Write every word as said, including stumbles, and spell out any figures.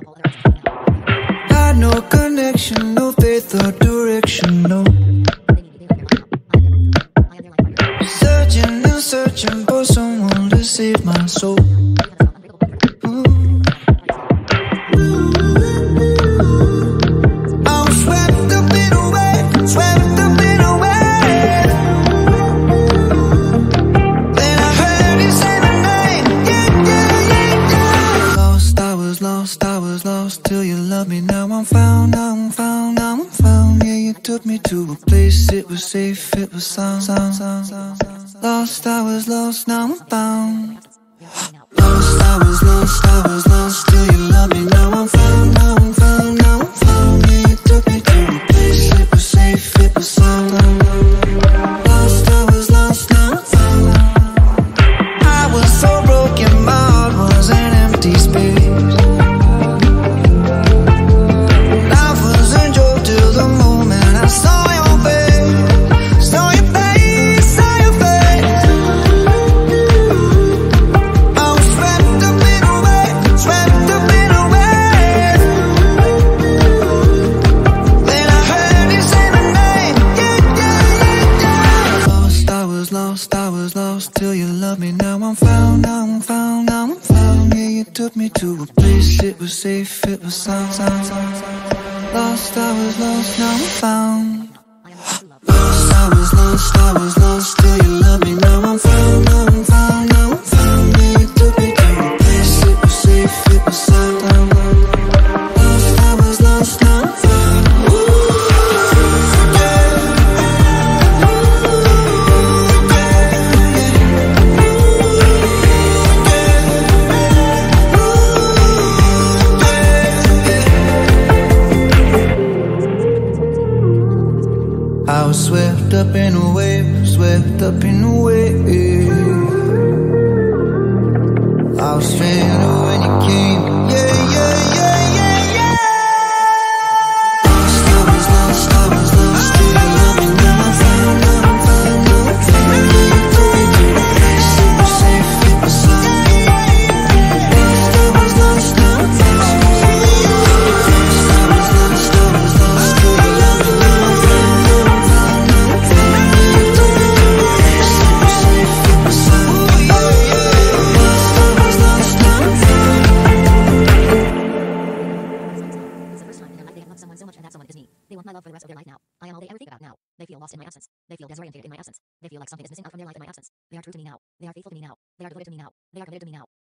Had no connection, no faith or direction, no. Searching and searching for someone to save my soul. Till you love me, now I'm found, now I'm found, now I'm found. Yeah, you took me to a place, it was safe, it was sound, sound, sound, sound. Lost, I was lost, now I'm found. Lost, I was lost, I was lost. Till you love me, now I'm found, now I'm found, now I'm found. Yeah, you took me to a place, it was safe, it was sound. Lost, I was lost, now I'm found. I was so broken, my heart was an empty space. Till you love me, now I'm found, now I'm found, now I'm found. Yeah, you took me to a place, it was safe, it was sound, sound, sound. Lost, I was lost, now I'm found. Lost, I was lost, I was lost. Till you love me, now I'm found, now I'm found, now I'm found. Yeah, you took me to a place, it was safe, it was sound, sound. Lost, I was lost, now I'm found. I was swept up in a wave, swept up in a wave. I was stranded when you came, yeah, yeah, yeah, yeah, yeah. Lost, I was lost, I was lost. Till you love me, now I'm found, now I'm found, now I'm found. Yeah, you took me to a place, it was safe, it was sound. Lost, I was lost, now I'm found. Lost, I was lost, I was lost. Till you love me, now I'm found. They want my love for the rest of their life now. I am all they ever think about now. They feel lost in my absence. They feel disoriented in my absence. They feel like something is missing out from their life in my absence. They are true to me now. They are faithful to me now. They are devoted to me now. They are committed to me now.